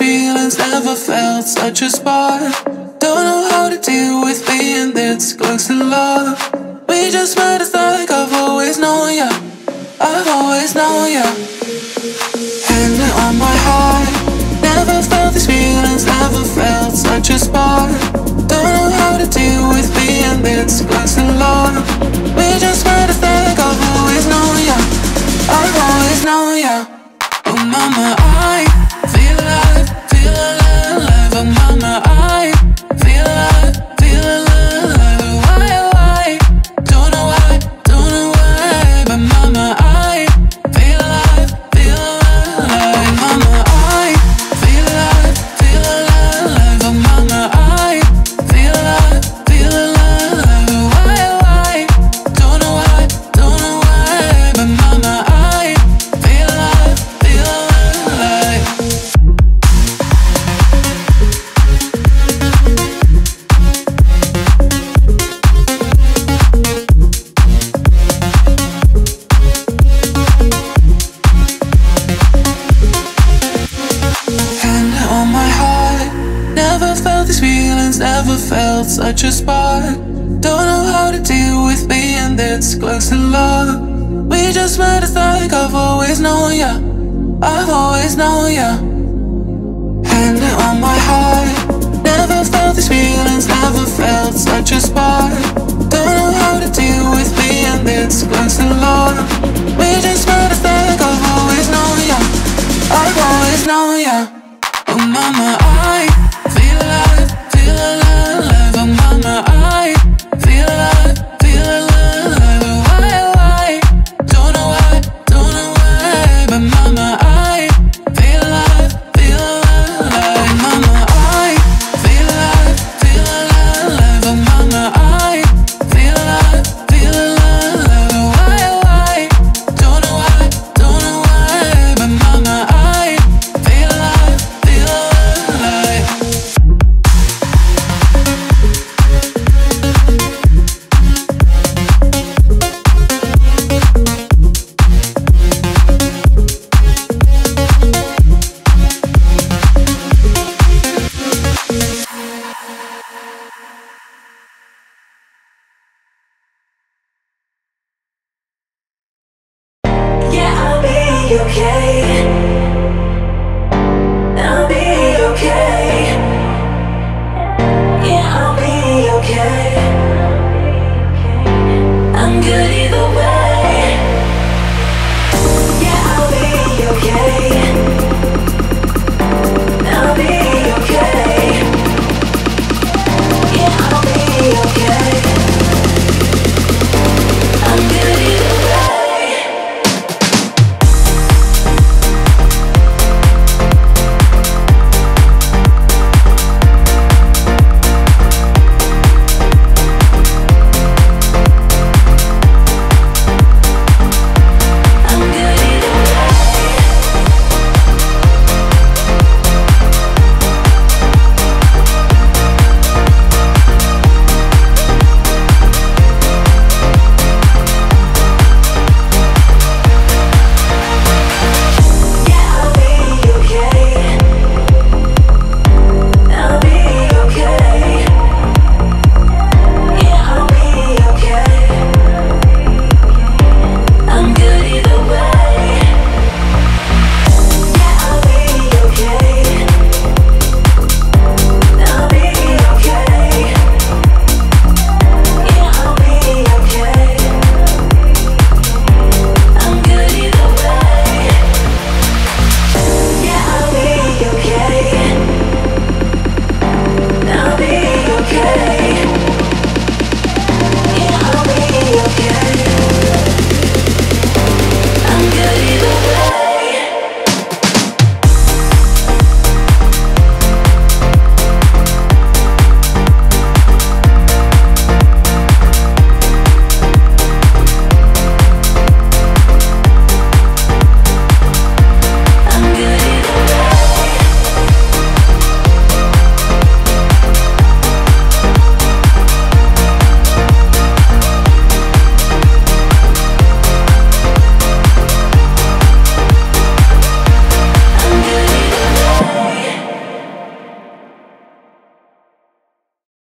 feelings, never felt such a spark. Don't know how to deal with being this close to love. We just met, it's like I've always known ya. I've always known ya. Hand on my heart. Never felt these feelings, never felt such a spark. Don't know how to deal with being this close to love. We just met, it's like I've always known ya. I've always known ya. Oh mama, I feel alive, feel alive. Oh mama, I feel alive, feel alive. Why? Don't know why, don't know why. But mama, I feel alive, feel alive. Mama, I feel alive, feel alive. Oh mama, I feel alive, feel alive. Why? Don't know why, don't know why. But mama, I feel alive, feel alive. Hand on my heart. Never felt these feelings, never felt such a spark. Don't know how to deal with being this close to love. We just met, it's like I've always known ya. I've always known ya. Hand on my heart. Never felt these feelings, never felt such a spark. Don't know how to deal with